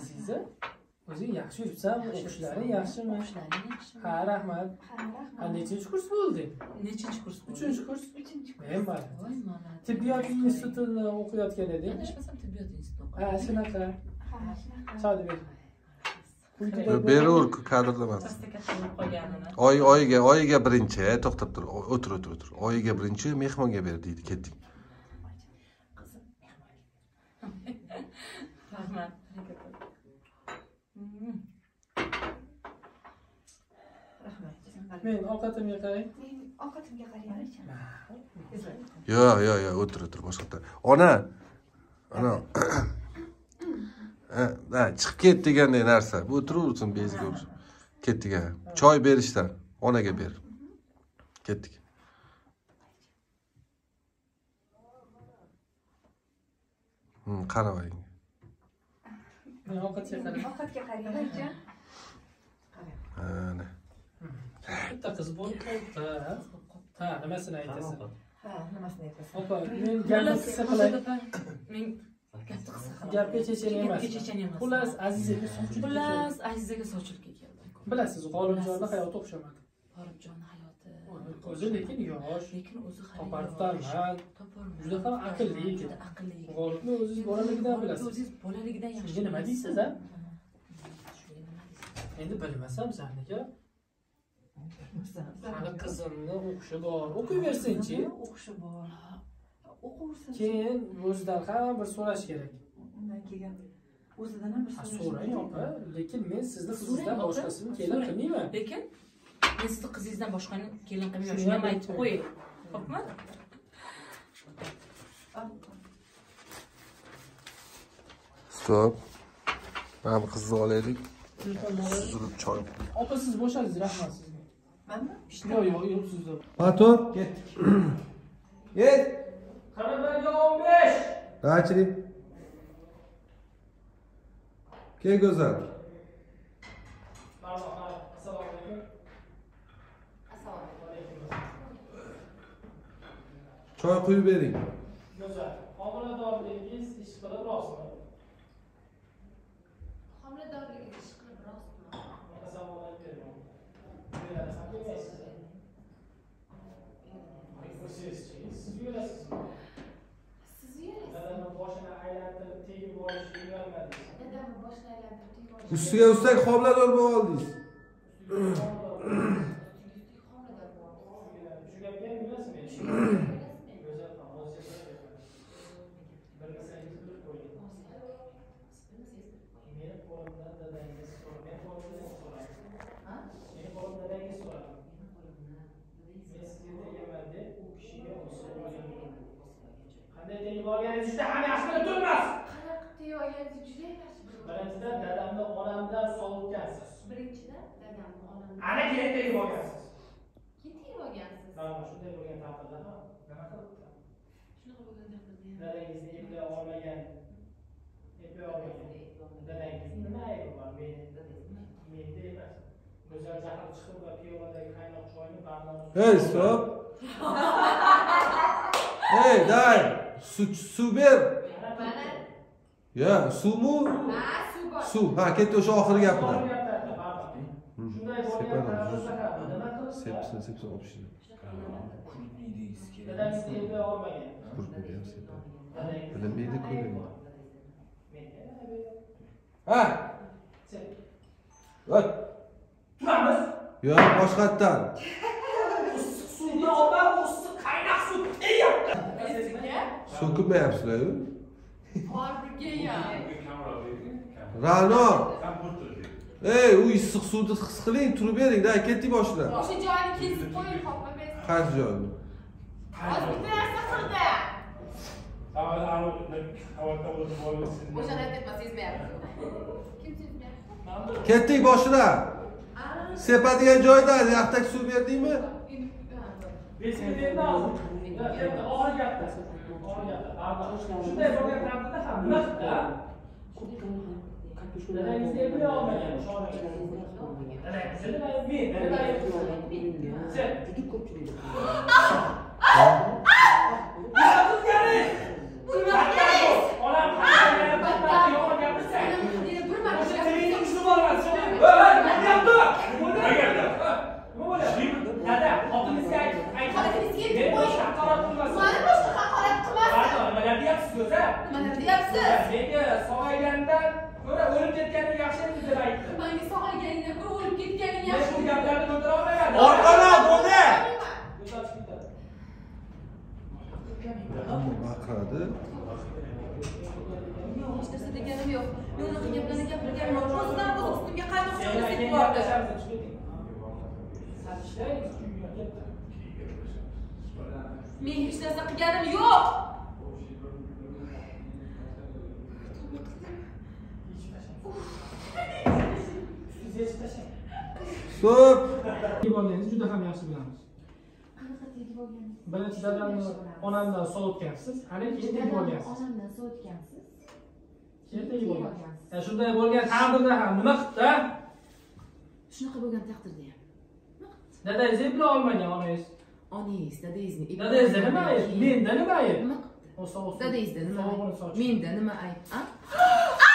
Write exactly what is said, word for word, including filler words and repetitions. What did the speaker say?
Aziza, o'zing yaxshi yuribsan, o'qishlaring yaxshimi? O'qishlaring yaxshimi? Ha, rahmat. Ha, rahmat. Ha, nechinchi kurs bo'lding? Nechinchi kurs bo'lding? Uchinchi kurs. Uchinchi kurs. Men bor. Voy, mana. Tibbiyot institutida o'qiyotgan eding. Adashmasam tibbiyot institutida Ha, shunaqa. Ha, shunaqa. Chodibek. Beraver kadrlamas. Oy oyiga oyiga birinchi, to'xtab tur. O'tir, o'tir, o'tir. Oyiga birinchi mehmonga ber deydi, ketdik. Rahmat. Rahmat. Men ovqatimga qarang. Men ovqatimga qarayman. Yo'q, yo'q, yo'q, o'tir, o'tir, boshqa. Ona. Ana. Ha, chiqib ket deganday narsa. Bu o'tiraversin bezga ursin. Ketdik ha. Choy berishdan onaga ber. Ketdik. Hmm, qaravaying. Men ovqatga qarang. Ovqatga qarayman. Ana. Bitta qiz bo'lib qoldi. Ha, nimasini aytasan? Ha, nimasini aytasan? Opa, men gapni qissa qilay. Men Gapga chechan emas. chechan emas. Xullas, Azizaga sovchilik. Xullas, Azizaga sovchilikka keldim. Bilasiz, G'olibjonni hayoti o'xshamadi. G'olibjonni hayoti. O'zi lekin yosh, Lekin o'zi topar tutarman. Juda ham aqlli yigit. Juda aqlli yigit. G'olibni o'zingiz bolaligidan bilasiz. O'zingiz bolaligidan yaxshi. Shunga nima deysiz, ha? Shunga nima deysiz? Endi bilmasam sizlarga. Bilmasam. Hali qizimni o'qishi bor. O'qiyversin-chi. O'qishi bor. O'qiyversin. Keyin o'zidan ham bir so'rash kerak. Undan keyin o'zidan ham bir Ha, so'rash. so'rang opa, lekin men sizni qizingizdan boshqasini kelin qilmayman. Lekin men sizni qizingizdan boshqani kelin qilmayman. Shuni ham aytib qo'ying. Xo'pmi? Stop. Mana qizni olaylik. Suzilib choy. Opa, siz bo'shadingiz, rahmat sizga. Manmi? Yo'q, yo'q, yo'q sizda. Pato, ketdik. Ket. qirq birga o'n besh. Rachli. Ke go'zal. Assalomu alaykum. Assalomu alaykum. Choy quyib bering. Go'zal. Homiladorligingiz ish qilib rostmi? Homiladorligingiz ish qilib rostmi? Savol beraman. Yurasizmi, bilmaysizmi? Sizchi, siz yurasizmi? Siz yurasiz. Dadamni boshini aylantirib tegib olishga uyalmadingiz. Dadamni boshini aylantirib tegib olishga. Ustiga ustak homilador bo'lib oldingiz. Shu gapga ham yulasizmi? Go'zal, hozir bilmasangiz bilib qo'ying. Meni qo'limdan dadangiz so'rab, men qo'limdan so'radi. Ha? Meni qo'limdan dadangiz so'radi. Men sizga tegaman deb u kishiga o'sib olgan. Qanday tegib olganingiz juda ham yaxshi bilib turibmiz. Qanaqa tegib olganingizni juda yaxshi bilib. Birinchidan dadamni onamdan sovutgansiz. Birinchidan dadamni onamdan. Ana keyin tegib olgansiz. Keyin tegib olgansiz. Ha, shunday bo'lgan taqdirda ham nima qilibdi? Shunaqa bo'lgan taqdirda. Dadangizni eplay olmagan. Eplay olmagan. Dadangizni nima aybi bor? Meni menda emas. Go'zal jahl chiqib va piyoladagi qaynoq choyni barmog'imga. Hey, stop. Hey, day. Suv suv ber. Mana. Ya, suvmi? Ha, suv bor. Suv. Ha, ketdi o'sha oxirgi gapida. Shunday bo'lgan taqdirda ham nima qilibdi? Sepsin, sepsin o'pishdi. Dadangizni eplay olmagan. Qurqidi ham sepadi. Dadangiz Bilinmaydi ko'rmaydi. Ha. O't. Turamiz. Yo'q, boshqatdan. Issiq suvni opa, issiq qaynoq suv deyapti. Sizga? So'kinmayapsizlar-ku. Harbigaya. Ra'no. Ey, u issiq suvni his qiling, turib bering, da, ketdik boshidan. O'sha joyini kesib qo'ying, xohlamaysiz. Qaysi joy? Hozir bitta narsa qildi. O'shani aytyapman, sezmayapsiz. Kim sezmayapti? Ketdik boshidan. Sepadigan joyda yaxtak suv berdingmi? Bezga endi hozir. Endi oxirgi gapda. Oxirgi gapda. Shunday bo'lgan taqdirda ham nima qildi? Dadangizni eplay olmagan, ishonmagan. Dadangizni nima men, nima men. Sen. Juda ko'pchilik. Nima qilganingiz? Nima qilganingiz? Onam qanday gapirdi, yomon gapirsa. ko'ra o'lib ketganing yaxshi edi deb aytdi. Menga sog'ayganingdan ko'ra o'lib ketganing Men yaxshi. bu gaplarni ko'tara olmayman. Orqaroq bo'ldi. Ko'zlar chiqib ketadi. Hamma baqiradi. Yo'q, hech narsa deganim yo'q. Men unaqa gaplarni gapirganim yo'q. O'zidan o'zi ustimga qaynoq Sen cho'kib keyin bordi. gaplashamiz, chiqib keting. Satishlaymiz, uyga ketdi. Men hech narsa qilganim yo'q. Siz hech tashlang. Stop. Tegib olganingizni juda ham yaxshi bilamiz. Qanaqa tegib olgansiz? Birinchi dadamni onamdan sovutgansiz, ana keyin tegib olgansiz. Onamdan sovutgansiz. Keyin tegib olgansiz. Ya shunday bo'lgan taqdirda ham nima qildi? Shunaqa bo'lgan taqdirda ham. Dadangiz eplay olmagan onangiz. Onangiz, dadangizning eplay Dadangizda nima ayb? Menda nima ayb? Nima qildi? O sovuq. Dadangizda nima Sovug'ini ayb? soch. Menda nima ayb? A?